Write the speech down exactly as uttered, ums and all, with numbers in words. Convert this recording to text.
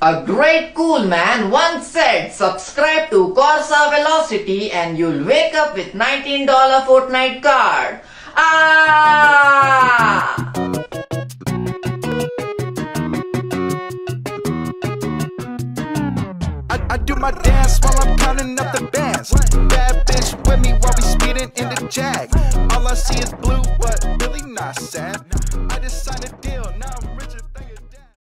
A great cool man once said, subscribe to Corsa Velocity and you'll wake up with nineteen dollar Fortnite card. Ah! I, I do my dance while I'm counting up the bands. Bad bitch with me while we speeding in the Jag. All I see is blue, but really not sad. I just signed a deal, now I'm